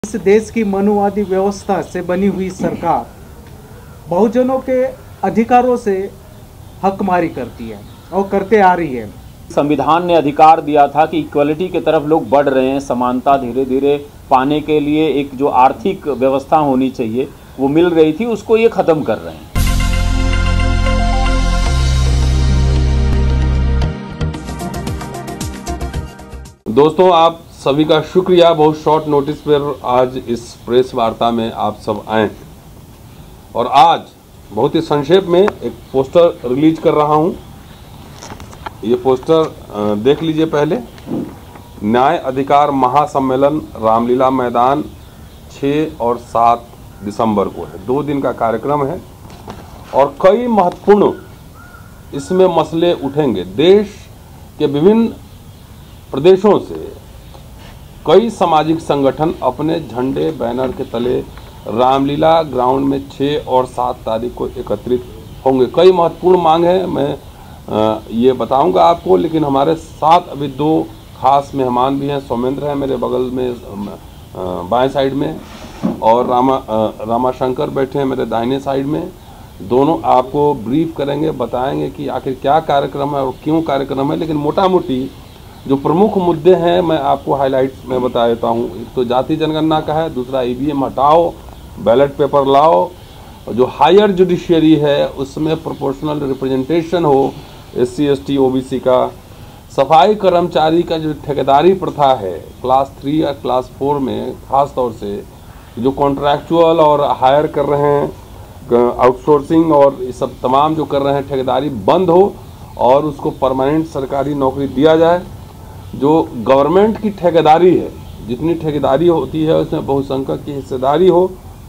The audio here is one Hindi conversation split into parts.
इस देश की मनुवादी व्यवस्था से बनी हुई सरकार बहुजनों के अधिकारों से हकमारी करती है और करते आ रही है। संविधान ने अधिकार दिया था कि इक्वलिटी की तरफ लोग बढ़ रहे हैं, समानता धीरे धीरे पाने के लिए एक जो आर्थिक व्यवस्था होनी चाहिए वो मिल रही थी, उसको ये खत्म कर रहे हैं। दोस्तों, आप सभी का शुक्रिया। बहुत शॉर्ट नोटिस पर आज इस प्रेस वार्ता में आप सब आए हैं और आज बहुत ही संक्षेप में एक पोस्टर रिलीज कर रहा हूं। ये पोस्टर देख लीजिए। पहले न्याय अधिकार महासम्मेलन रामलीला मैदान 6 और 7 दिसंबर को है। 2 दिन का कार्यक्रम है और कई महत्वपूर्ण इसमें मसले उठेंगे। देश के विभिन्न प्रदेशों से कई सामाजिक संगठन अपने झंडे बैनर के तले रामलीला ग्राउंड में 6 और 7 तारीख को एकत्रित होंगे। कई महत्वपूर्ण मांग है, मैं ये बताऊंगा आपको, लेकिन हमारे साथ अभी 2 खास मेहमान भी हैं। सौमेंद्र है मेरे बगल में बाएं साइड में और रामाशंकर बैठे हैं मेरे दाहिने साइड में। दोनों आपको ब्रीफ करेंगे, बताएंगे कि आखिर क्या कार्यक्रम है और क्यों कार्यक्रम है। लेकिन मोटा मोटी जो प्रमुख मुद्दे हैं मैं आपको हाइलाइट्स में बता देता हूँ। एक तो जाति जनगणना का है, दूसरा ईवीएम हटाओ, बैलेट पेपर लाओ, जो हायर जुडिशियरी है उसमें प्रोपोर्शनल रिप्रेजेंटेशन हो SC ST OBC का, सफाई कर्मचारी का जो ठेकेदारी प्रथा है क्लास 3 या क्लास 4 में, खास तौर से जो कॉन्ट्रैक्चुअल और हायर कर रहे हैं, आउटसोर्सिंग और ये सब तमाम जो कर रहे हैं ठेकेदारी बंद हो और उसको परमानेंट सरकारी नौकरी दिया जाए। जो गवर्नमेंट की ठेकेदारी है, जितनी ठेकेदारी होती है उसमें बहुसंख्यक की हिस्सेदारी हो।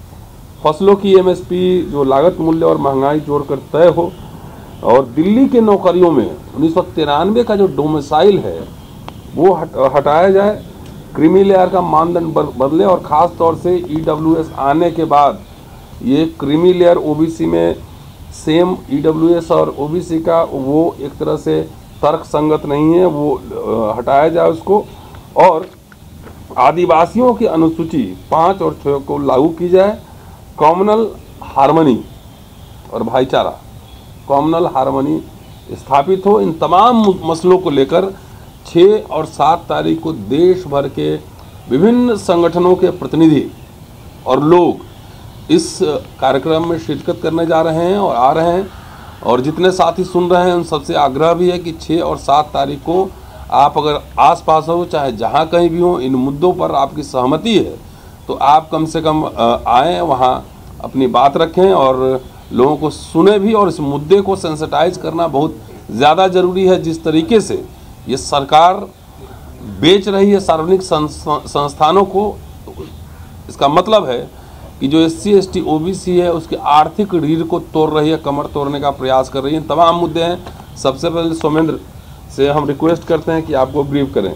फसलों की MSP जो लागत मूल्य और महंगाई जोड़कर तय हो। और दिल्ली के नौकरियों में 1993 का जो डोमिसाइल है वो हटाया जाए। क्रीमी लेयर का मानदंड बदले और ख़ास तौर से EWS आने के बाद ये क्रीमी लेयर OBC में सेम EWS और OBC का वो एक तरह से तर्क संगत नहीं है, वो हटाया जाए उसको। और आदिवासियों की अनुसूची 5 और 6 को लागू की जाए। कॉमनल हार्मनी और भाईचारा, कॉमनल हार्मनी स्थापित हो। इन तमाम मसलों को लेकर 6 और 7 तारीख को देश भर के विभिन्न संगठनों के प्रतिनिधि और लोग इस कार्यक्रम में शिरकत करने जा रहे हैं और आ रहे हैं। और जितने साथी सुन रहे हैं उन सबसे आग्रह भी है कि 6 और 7 तारीख को आप अगर आसपास हो, चाहे जहां कहीं भी हो, इन मुद्दों पर आपकी सहमति है तो आप कम से कम आएँ, वहां अपनी बात रखें और लोगों को सुने भी। और इस मुद्दे को सेंसिटाइज करना बहुत ज़्यादा ज़रूरी है। जिस तरीके से ये सरकार बेच रही है सार्वजनिक संस्थानों को, तो इसका मतलब है कि जो SC ST OBC है उसकी आर्थिक रीढ़ को तोड़ रही है, कमर तोड़ने का प्रयास कर रही है। तमाम मुद्दे हैं। सबसे पहले सौमेंद्र से हम रिक्वेस्ट करते हैं कि आपको ब्रीफ करें।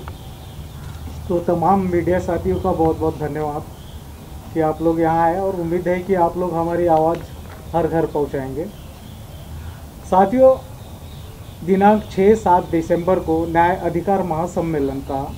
तो तमाम मीडिया साथियों का बहुत बहुत धन्यवाद कि आप लोग यहाँ आए और उम्मीद है कि आप लोग हमारी आवाज़ हर घर पहुँचाएंगे। साथियों, दिनांक 6-7 दिसंबर को न्याय अधिकार महासम्मेलन का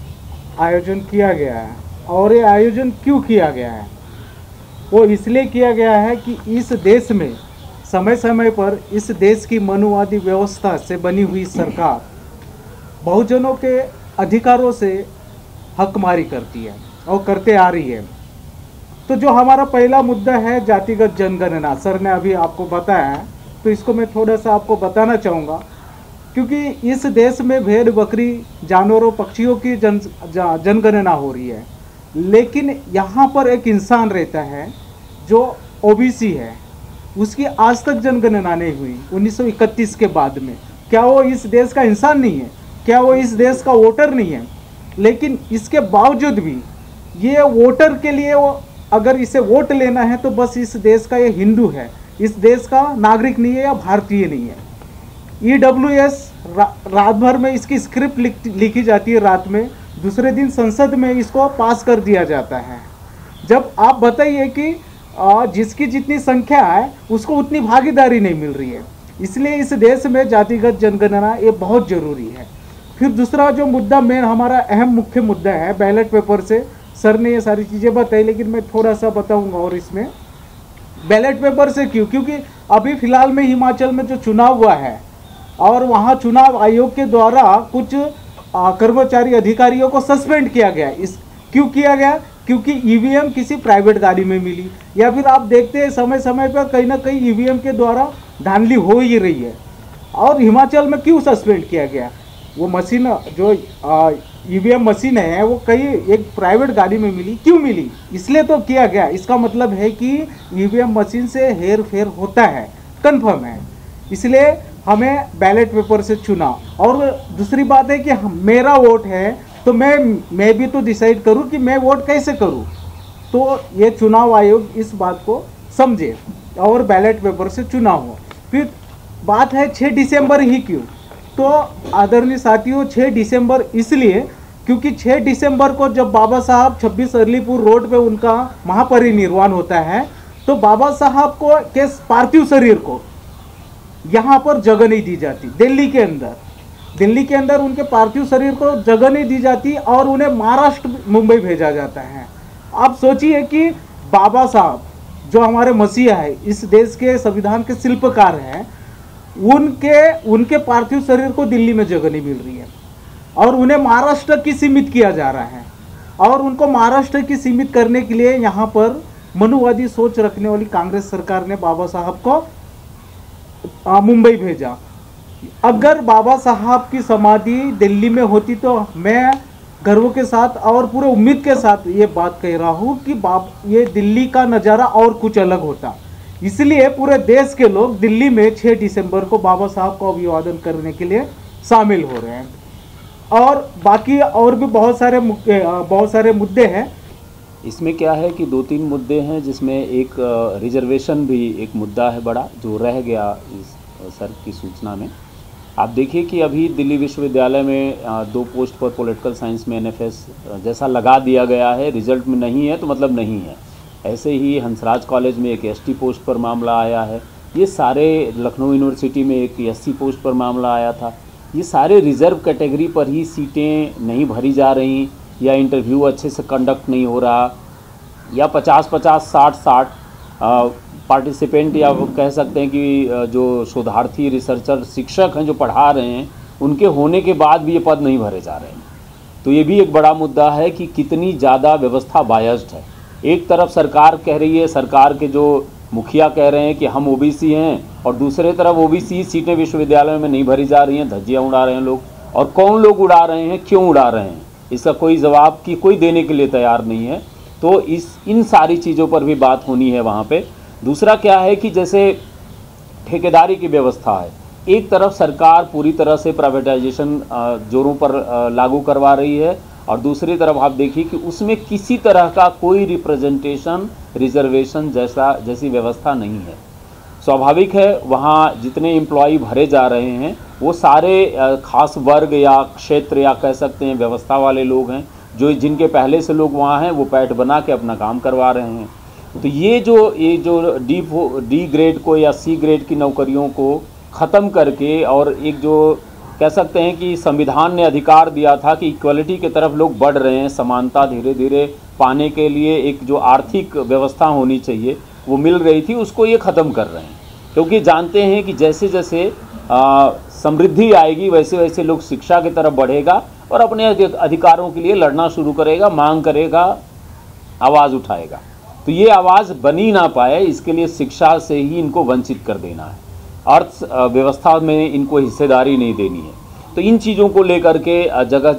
आयोजन किया गया है। और ये आयोजन क्यों किया गया है? वो इसलिए किया गया है कि इस देश में समय समय पर इस देश की मनुवादी व्यवस्था से बनी हुई सरकार बहुजनों के अधिकारों से हकमारी करती है और करते आ रही है। तो जो हमारा पहला मुद्दा है जातिगत जनगणना, सर ने अभी आपको बताया है, तो इसको मैं थोड़ा सा आपको बताना चाहूँगा। क्योंकि इस देश में भेड़ बकरी जानवरों पक्षियों की जनगणना हो रही है, लेकिन यहाँ पर एक इंसान रहता है जो OBC है, उसकी आज तक जनगणना नहीं हुई 1931 के बाद में। क्या वो इस देश का इंसान नहीं है? क्या वो इस देश का वोटर नहीं है? लेकिन इसके बावजूद भी ये वोटर के लिए, वो अगर इसे वोट लेना है तो बस इस देश का ये हिंदू है, इस देश का नागरिक नहीं है या भारतीय नहीं है। EWS रात भर में इसकी स्क्रिप्ट लिखी जाती है, रात में, दूसरे दिन संसद में इसको पास कर दिया जाता है। जब आप बताइए कि जिसकी जितनी संख्या है उसको उतनी भागीदारी नहीं मिल रही है। इसलिए इस देश में जातिगत जनगणना ये बहुत ज़रूरी है। फिर दूसरा जो मुद्दा मेन हमारा अहम मुख्य मुद्दा है, बैलेट पेपर से सर ने ये सारी चीज़ें बताई, लेकिन मैं थोड़ा सा बताऊंगा। और इसमें बैलेट पेपर से क्योंकि अभी फिलहाल में हिमाचल में जो चुनाव हुआ है और वहाँ चुनाव आयोग के द्वारा कुछ कर्मचारी अधिकारियों को सस्पेंड किया गया। इस क्यों किया गया? क्योंकि ईवीएम किसी प्राइवेट गाड़ी में मिली, या फिर आप देखते हैं समय समय पर कहीं ना कहीं ईवीएम के द्वारा धांधली हो ही रही है। और हिमाचल में क्यों सस्पेंड किया गया? वो मशीन जो ईवीएम मशीन है वो कहीं एक प्राइवेट गाड़ी में मिली। क्यों मिली? इसलिए तो किया गया। इसका मतलब है कि ईवीएम मशीन से हेर फेर होता है, कंफर्म है, इसलिए हमें बैलेट पेपर से चुना। और दूसरी बात है कि मेरा वोट है तो मैं भी तो डिसाइड करूं कि मैं वोट कैसे करूं। तो ये चुनाव आयोग इस बात को समझे और बैलेट पेपर से चुना हो। फिर बात है 6 दिसंबर ही क्यों? तो आदरणीय साथियों, 6 दिसंबर इसलिए क्योंकि 6 दिसंबर को जब बाबा साहब 26 अरलीपुर रोड पे उनका महापरिनिर्वाण होता है, तो बाबा साहब को के पार्थिव शरीर को यहाँ पर जगह नहीं दी जाती। दिल्ली के अंदर उनके पार्थिव शरीर को जगह नहीं दी जाती और उन्हें महाराष्ट्र मुंबई भेजा जाता है। आप सोचिए कि बाबा साहब जो हमारे मसीहा है, इस देश के संविधान के शिल्पकार हैं, उनके पार्थिव शरीर को दिल्ली में जगह नहीं मिल रही है और उन्हें महाराष्ट्र की सीमित किया जा रहा है। और उनको महाराष्ट्र की सीमित करने के लिए यहाँ पर मनुवादी सोच रखने वाली कांग्रेस सरकार ने बाबा साहब को मुंबई भेजा। अगर बाबा साहब की समाधि दिल्ली में होती तो मैं गर्व के साथ और पूरे उम्मीद के साथ ये बात कह रहा हूँ कि ये दिल्ली का नज़ारा और कुछ अलग होता। इसलिए पूरे देश के लोग दिल्ली में 6 दिसंबर को बाबा साहब को अभिवादन करने के लिए शामिल हो रहे हैं। और बाकी और भी बहुत सारे मुद्दे हैं। इसमें क्या है कि 2-3 मुद्दे हैं, जिसमें एक रिजर्वेशन भी एक मुद्दा है बड़ा, जो रह गया इस सर की सूचना में। आप देखिए कि अभी दिल्ली विश्वविद्यालय में 2 पोस्ट पर पॉलिटिकल साइंस में एनएफएस जैसा लगा दिया गया है, रिजल्ट में नहीं है तो मतलब नहीं है। ऐसे ही हंसराज कॉलेज में एक एसटी पोस्ट पर मामला आया है। ये सारे लखनऊ यूनिवर्सिटी में एक एससी पोस्ट पर मामला आया था। ये सारे रिजर्व कैटेगरी पर ही सीटें नहीं भरी जा रही, या इंटरव्यू अच्छे से कंडक्ट नहीं हो रहा, या 50-50, 60-60 पार्टिसिपेंट, या कह सकते हैं कि जो शोधार्थी, रिसर्चर, शिक्षक हैं जो पढ़ा रहे हैं, उनके होने के बाद भी ये पद नहीं भरे जा रहे हैं। तो ये भी एक बड़ा मुद्दा है कि कितनी ज़्यादा व्यवस्था बायस्ड है। एक तरफ सरकार कह रही है, सरकार के जो मुखिया कह रहे हैं कि हम ओबीसी हैं, और दूसरे तरफ ओबीसी सीटें विश्वविद्यालय में नहीं भरी जा रही हैं, धज्जियाँ उड़ा रहे हैं लोग। और कौन लोग उड़ा रहे हैं, क्यों उड़ा रहे हैं, इसका कोई जवाब की कोई देने के लिए तैयार नहीं है। तो इन सारी चीज़ों पर भी बात होनी है वहाँ पे। दूसरा क्या है कि जैसे ठेकेदारी की व्यवस्था है, एक तरफ सरकार पूरी तरह से प्राइवेटाइजेशन जोरों पर लागू करवा रही है, और दूसरी तरफ आप देखिए कि उसमें किसी तरह का कोई रिप्रेजेंटेशन, रिजर्वेशन जैसी व्यवस्था नहीं है। स्वाभाविक है वहाँ जितने एम्प्लॉय भरे जा रहे हैं वो सारे खास वर्ग या क्षेत्र या कह सकते हैं व्यवस्था वाले लोग हैं, जिनके पहले से लोग वहाँ हैं, वो पैठ बना के अपना काम करवा रहे हैं। तो ये जो डी ग्रेड को या सी ग्रेड की नौकरियों को ख़त्म करके, और एक जो कह सकते हैं कि संविधान ने अधिकार दिया था कि इक्वलिटी की तरफ लोग बढ़ रहे हैं, समानता धीरे धीरे पाने के लिए एक जो आर्थिक व्यवस्था होनी चाहिए वो मिल रही थी, उसको ये ख़त्म कर रहे हैं। क्योंकि जानते हैं कि जैसे जैसे समृद्धि आएगी वैसे वैसे लोग शिक्षा की तरफ बढ़ेगा और अपने अधिकारों के लिए लड़ना शुरू करेगा, मांग करेगा, आवाज़ उठाएगा। तो ये आवाज़ बनी ना पाए, इसके लिए शिक्षा से ही इनको वंचित कर देना है, अर्थ व्यवस्था में इनको हिस्सेदारी नहीं देनी है। तो इन चीज़ों को लेकर के जगह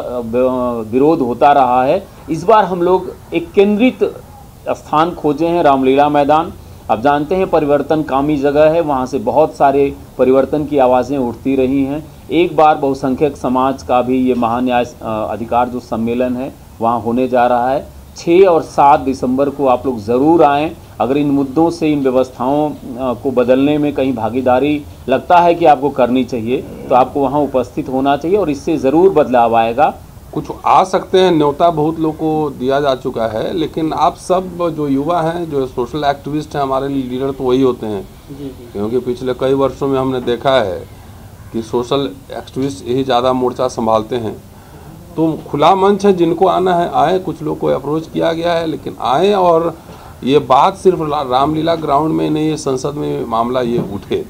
जगह विरोध होता रहा है। इस बार हम लोग एक केंद्रित स्थान खोजे हैं, रामलीला मैदान। अब जानते हैं परिवर्तनकामी जगह है, वहाँ से बहुत सारे परिवर्तन की आवाज़ें उठती रही हैं। एक बार बहुसंख्यक समाज का भी ये महान्याय अधिकार जो सम्मेलन है वहाँ होने जा रहा है। 6 और 7 दिसंबर को आप लोग ज़रूर आएँ। अगर इन मुद्दों से, इन व्यवस्थाओं को बदलने में कहीं भागीदारी लगता है कि आपको करनी चाहिए, तो आपको वहाँ उपस्थित होना चाहिए और इससे ज़रूर बदलाव आएगा। कुछ आ सकते हैं, न्योता बहुत लोग को दिया जा चुका है, लेकिन आप सब जो युवा हैं, जो सोशल एक्टिविस्ट हैं, हमारे लीडर तो वही होते हैं। क्योंकि पिछले कई वर्षों में हमने देखा है कि सोशल एक्टिविस्ट यही ज़्यादा मोर्चा संभालते हैं। तो खुला मंच है, जिनको आना है आए। कुछ लोग को अप्रोच किया गया है, लेकिन आए। और ये बात सिर्फ रामलीला ग्राउंड में नहीं, ये संसद में मामला ये उठे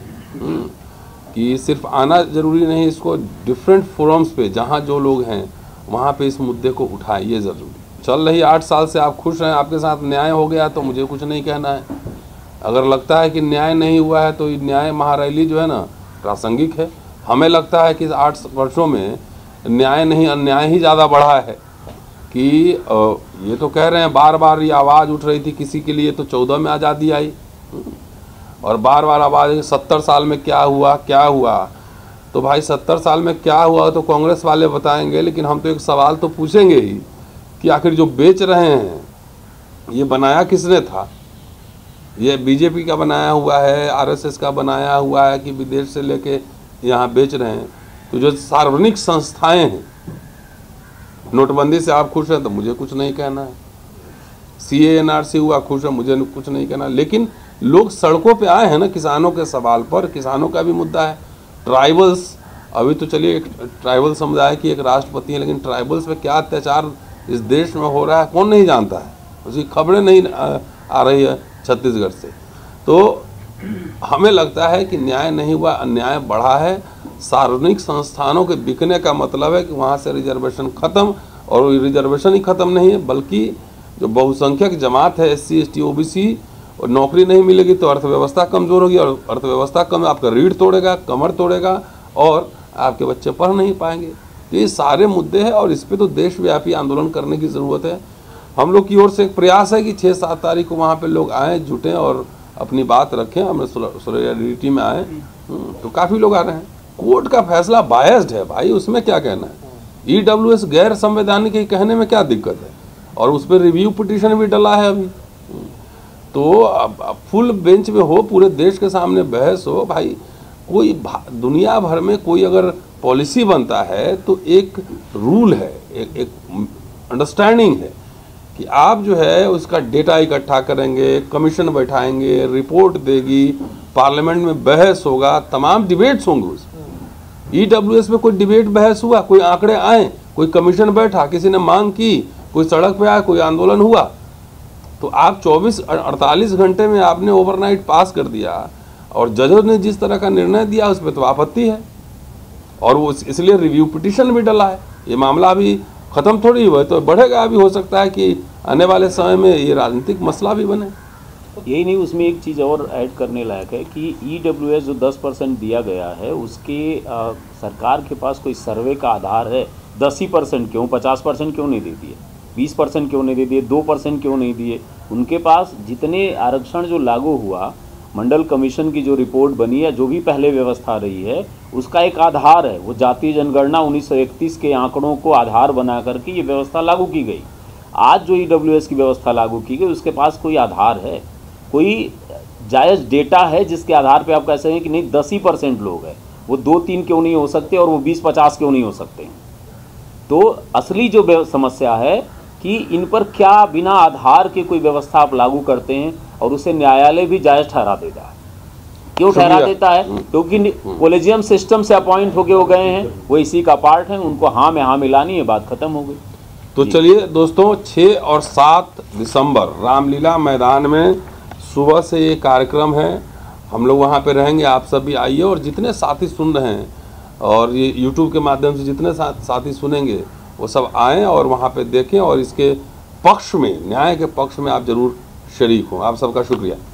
कि सिर्फ आना जरूरी नहीं, इसको डिफरेंट फोरम्स पे जहाँ जो लोग हैं वहाँ पे इस मुद्दे को उठाए, ये ज़रूरी। चल रही 8 साल से आप खुश हैं, आपके साथ न्याय हो गया तो मुझे कुछ नहीं कहना है। अगर लगता है कि न्याय नहीं हुआ है तो न्याय महारैली जो है ना प्रासंगिक है। हमें लगता है कि 8 वर्षों में न्याय नहीं अन्याय ही ज़्यादा बढ़ा है। कि ये तो कह रहे हैं, बार बार ये आवाज़ उठ रही थी किसी के लिए तो 14 में आज़ादी आई, और बार बार आवाज़ 70 साल में क्या हुआ क्या हुआ। तो भाई 70 साल में क्या हुआ तो कांग्रेस वाले बताएंगे, लेकिन हम तो एक सवाल तो पूछेंगे ही कि आखिर जो बेच रहे हैं ये बनाया किसने था? ये बीजेपी का बनाया हुआ है, आरएसएस का बनाया हुआ है कि विदेश से लेके यहाँ बेच रहे हैं? तो जो सार्वजनिक संस्थाएं हैं, नोटबंदी से आप खुश हैं तो मुझे कुछ नहीं कहना है, सीए एनआरसी हुआ खुश है, मुझे कुछ नहीं कहना। लेकिन लोग सड़कों पे आए हैं ना किसानों के सवाल पर, किसानों का भी मुद्दा है। ट्राइबल्स, अभी तो चलिए एक ट्राइबल समुदाय की एक राष्ट्रपति है, लेकिन ट्राइबल्स पे क्या अत्याचार इस देश में हो रहा है कौन नहीं जानता है? उसकी खबरें नहीं आ रही है छत्तीसगढ़ से। तो हमें लगता है कि न्याय नहीं हुआ, अन्याय बढ़ा है। सार्वजनिक संस्थानों के बिकने का मतलब है कि वहाँ से रिजर्वेशन खत्म, और रिजर्वेशन ही खत्म नहीं है बल्कि जो बहुसंख्यक जमात है SC ST OBC, और नौकरी नहीं मिलेगी तो अर्थव्यवस्था कमज़ोर होगी, और अर्थव्यवस्था कम आपका रीढ़ तोड़ेगा, कमर तोड़ेगा, और आपके बच्चे पढ़ नहीं पाएंगे। तो ये सारे मुद्दे हैं और इस पर तो देशव्यापी आंदोलन करने की ज़रूरत है। हम लोग की ओर से एक प्रयास है कि 6-7 तारीख को वहाँ पे लोग आएँ, जुटें और अपनी बात रखें, हमें सोलिडारिटी में आए। तो काफ़ी लोग आ रहे हैं। कोर्ट का फैसला बायस्ड है भाई, उसमें क्या कहना है? EWS गैर संवैधानिक के कहने में क्या दिक्कत है? और उस पर रिव्यू पिटीशन भी डला है अभी। तो अब फुल बेंच में हो, पूरे देश के सामने बहस हो। भाई कोई दुनिया भर में कोई अगर पॉलिसी बनता है तो एक रूल है, एक अंडरस्टैंडिंग है कि आप जो है उसका डेटा इकट्ठा करेंगे, कमीशन बैठाएंगे, रिपोर्ट देगी, पार्लियामेंट में बहस होगा, तमाम डिबेट्स होंगे उसमें। EWS में कोई डिबेट बहस हुआ, कोई आंकड़े आए, कोई कमीशन बैठा, किसी ने मांग की, कोई सड़क पे आया, कोई आंदोलन हुआ, तो आप 24-48 घंटे में आपने ओवरनाइट पास कर दिया, और जजों ने जिस तरह का निर्णय दिया उस पर तो आपत्ति है, और वो इसलिए रिव्यू पिटीशन भी डला है। ये मामला अभी ख़त्म थोड़ी हुआ है, तो बढ़ेगा। अभी हो सकता है कि आने वाले समय में ये राजनीतिक मसला भी बने। यही नहीं, उसमें एक चीज़ और ऐड करने लायक है कि EWS जो 10% दिया गया है उसके सरकार के पास कोई सर्वे का आधार है? 10% क्यों, 50% क्यों नहीं दे दिए, 20% क्यों नहीं दे दिए, 2% क्यों नहीं दिए? उनके पास जितने आरक्षण जो लागू हुआ, मंडल कमीशन की जो रिपोर्ट बनी है, जो भी पहले व्यवस्था रही है, उसका एक आधार है। वो जातीय जनगणना 1931 के आंकड़ों को आधार बना करके ये व्यवस्था लागू की गई। आज जो EWS की व्यवस्था लागू की गई उसके पास कोई आधार है, कोई जायज़ डेटा है जिसके आधार पे आप कह सकें कि नहीं 10% लोग हैं, वो 2-3 क्यों नहीं हो सकते और वो 20-50 क्यों नहीं हो सकते? तो असली जो समस्या है कि इन पर क्या बिना आधार के कोई व्यवस्था आप लागू करते हैं और उसे न्यायालय भी जायज़ ठहरा देता है। क्यों ठहरा देता है? क्योंकि कॉलेजियम सिस्टम से अपॉइंट होके वो गए हैं, वो इसी का पार्ट है, उनको हाँ में हाँ मिलानी है, बात खत्म हो गई। तो चलिए दोस्तों, 6 और 7 दिसंबर रामलीला मैदान में सुबह से ये कार्यक्रम है, हम लोग वहाँ पे रहेंगे। आप सभी आइए, और जितने साथी सुन रहे हैं और ये YouTube के माध्यम से जितने साथी सुनेंगे वो सब आएँ और वहाँ पे देखें, और इसके पक्ष में, न्याय के पक्ष में आप जरूर शरीक हों। आप सबका शुक्रिया।